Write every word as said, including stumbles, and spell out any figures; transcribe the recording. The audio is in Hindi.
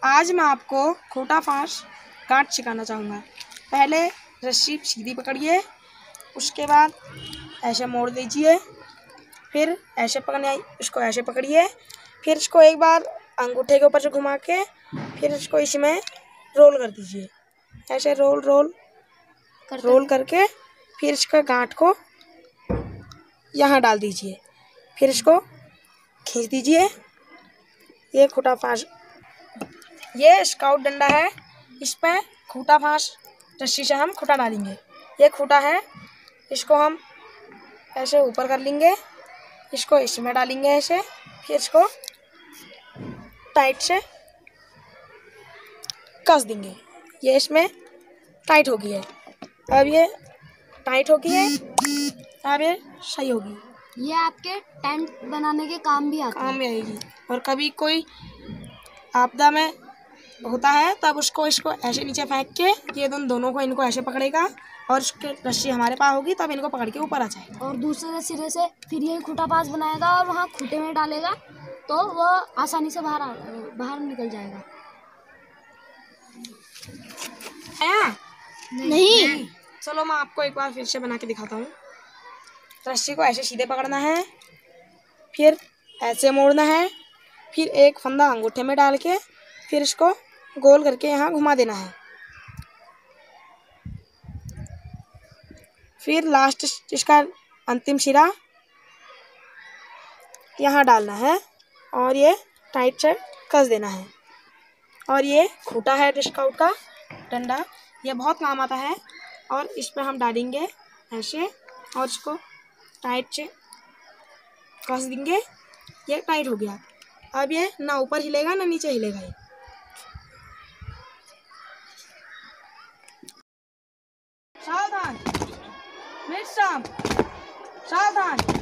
आज मैं आपको खूटा फांस गांठ सिखाना चाहूँगा। पहले रस्सी सीधी पकड़िए, उसके बाद ऐसे मोड़ दीजिए, फिर ऐसे पकड़ना, इसको ऐसे पकड़िए, फिर इसको एक बार अंगूठे के ऊपर से घुमा के फिर इसको इसमें रोल कर दीजिए। ऐसे रोल रोल कर रोल करके फिर इसका गांठ को यहाँ डाल दीजिए, फिर इसको खींच दीजिए। ये खूटा फांस, ये स्काउट डंडा है, इस पर खूटा फांस रस्सी से हम खूटा डालेंगे। ये खूटा है, इसको हम ऐसे ऊपर कर लेंगे, इसको इसमें डालेंगे ऐसे, फिर इसको टाइट से कस देंगे। ये इसमें टाइट हो गई है, अब ये टाइट हो गई है, अब ये सही होगी। ये आपके टेंट बनाने के काम भी आती काम में आएगी। और कभी कोई आपदा में होता है तब उसको इसको ऐसे नीचे फेंक के ये दोनों दोनों को इनको ऐसे पकड़ेगा और उसके रस्सी हमारे पास होगी, तब इनको पकड़ के ऊपर आ जाएगा और दूसरे सिरे से फिर यही खूटा पास बनाएगा और वहाँ खूटे में डालेगा तो वो आसानी से बाहर बाहर निकल जाएगा। आया? नहीं, नहीं। चलो मैं आपको एक बार फिर से बना के दिखाता हूँ। रस्सी को ऐसे सीधे पकड़ना है, फिर ऐसे मोड़ना है, फिर एक फंदा अंगूठे में डाल के फिर इसको गोल करके यहाँ घुमा देना है, फिर लास्ट इसका अंतिम सिरा यहाँ डालना है और ये टाइट से कस देना है। और ये खूटा है स्काउट का डंडा, ये बहुत काम आता है। और इस पर हम डालेंगे ऐसे और इसको टाइट से कस देंगे। ये टाइट हो गया, अब ये ना ऊपर हिलेगा ना नीचे हिलेगा। ये सावधान, मिड सावधान।